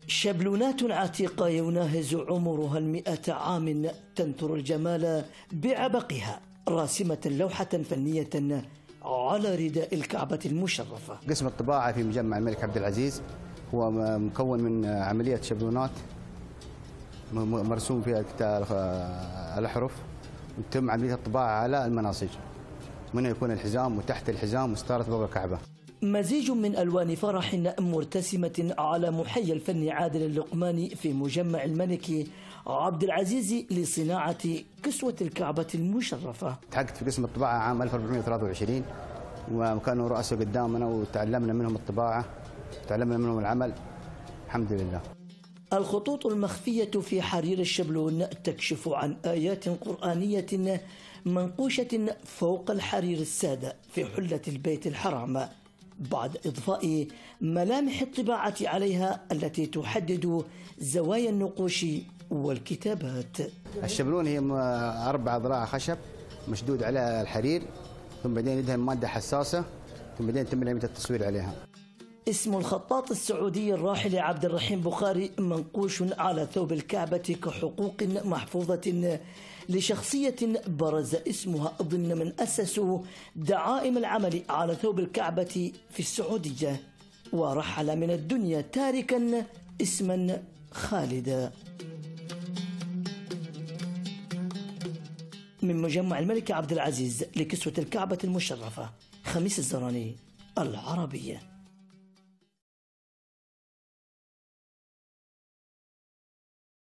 شبلونات عتيقة يناهز عمرها 100 عام تنثر الجمال بعبقها، راسمة لوحة فنية على رداء الكعبة المشرفة. قسم الطباعة في مجمع الملك عبد العزيز هو مكون من عملية شبلونات مرسوم فيها الأحرف، وتم عملية الطباعة على المناسج، منها يكون الحزام وتحت الحزام وستارة باب الكعبة. مزيج من ألوان فرح مرتسمة على محيي الفن عادل اللقماني في مجمع الملك عبد العزيز لصناعة كسوة الكعبة المشرفة. تحققت في قسم الطباعة عام 1423 وكانوا رؤساء قدامنا وتعلمنا منهم الطباعة، تعلمنا منهم العمل الحمد لله. الخطوط المخفية في حرير الشبلون تكشف عن آيات قرآنية منقوشة فوق الحرير السادة في حلة البيت الحرام، بعد إضفاء ملامح الطباعة عليها التي تحدد زوايا النقوش والكتابات. الشبلون هي 4 أضلاع خشب مشدود على الحرير، ثم بعدين يدهن مادة حساسة، ثم بعدين يتم عملية التصوير عليها. اسم الخطاط السعودي الراحل عبد الرحيم بخاري منقوش على ثوب الكعبة كحقوق محفوظة لشخصية برز اسمها ضمن من أسسوا دعائم العمل على ثوب الكعبة في السعودية، ورحل من الدنيا تاركا اسما خالدا. من مجمع الملك عبد العزيز لكسوة الكعبة المشرفة، خميس الزراني، العربية.